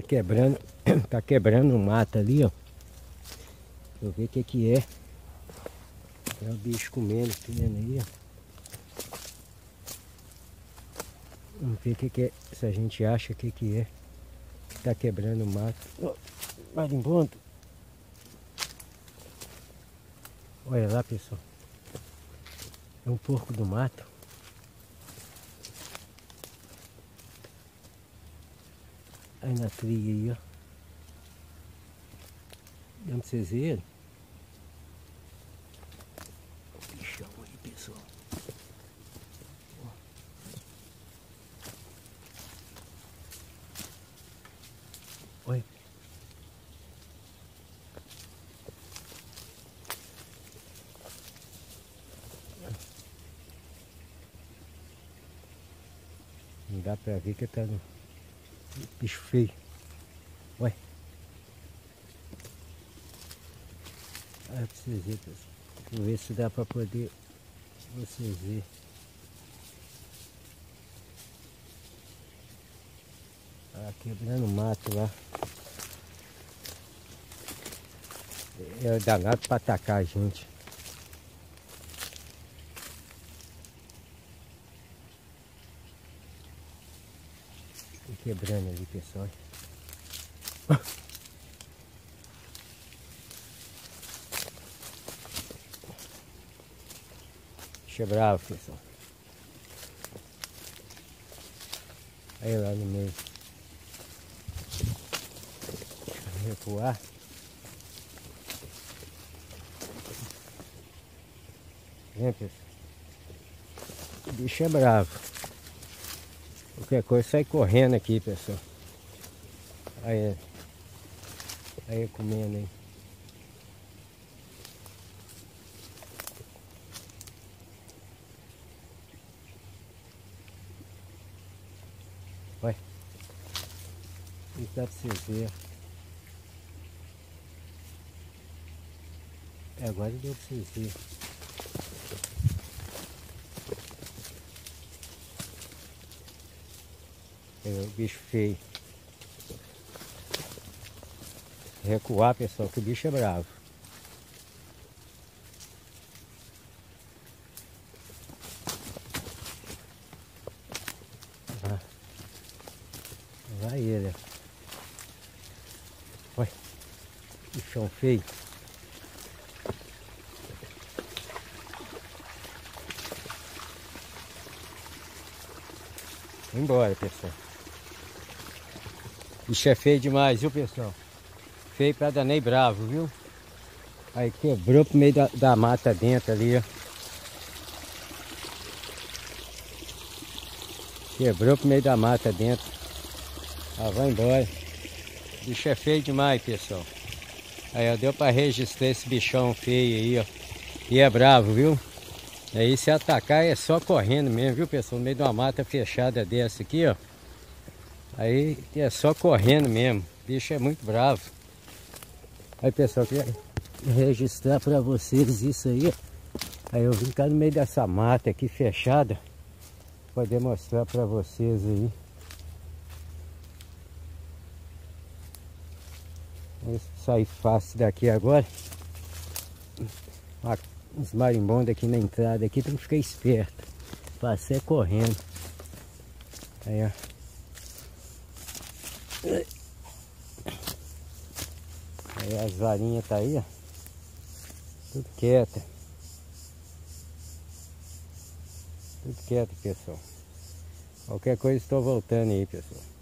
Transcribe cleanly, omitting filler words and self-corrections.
quebrando, tá quebrando o mato ali, ó. Deixa eu ver o que que é. Tem o bicho comendo aí, ó. Vamos ver o que que é, se a gente acha o que que é. Tá quebrando o mato. Oh, marimbondo. Olha lá, pessoal. É um porco do mato. Aí na trilha aí, ó. Dá pra vocês verem? O bichão aí, pessoal. Olha. Não dá pra ver que tá no bicho feio. Olha. Olha pra vocês verem, pessoal. Vou ver se dá pra poder vocês verem. Ah, quebrando o mato lá. É danado pra atacar a gente. Tô quebrando ali, pessoal. Bicho é bravo, pessoal. Aí lá no meio. Recuar. Vem, pessoal. O bicho é bravo. Qualquer coisa sai correndo aqui, pessoal. Aí comendo aí. Vai. Isso dá pra vocês verem. Agora deu pra vocês verem. É o bicho feio. Recuar, pessoal, que o bicho é bravo. Vai ele. Olha. Bichão feio. Vou embora, pessoal. Bicho é feio demais, viu, pessoal? Feio pra danei bravo, viu? Aí quebrou pro meio da mata dentro ali, ó. Quebrou pro meio da mata dentro. Ah, vai embora. Bicho é feio demais, pessoal. Aí, ó, deu pra registrar esse bichão feio aí, ó. E é bravo, viu? Aí se atacar é só correndo mesmo, viu, pessoal? No meio de uma mata fechada dessa aqui, ó. Aí é só correndo mesmo. O bicho é muito bravo. Aí, pessoal, queria registrar pra vocês isso aí, ó. Aí eu vim cá no meio dessa mata aqui fechada. Poder mostrar pra vocês aí. Vou sair fácil daqui agora. Os marimbondos aqui na entrada aqui, tem que ficar esperto. Passei correndo. Aí, ó. Aí as varinhas tá aí, ó. Tudo quieta. Tudo quieto, pessoal. Qualquer coisa estou voltando aí, pessoal.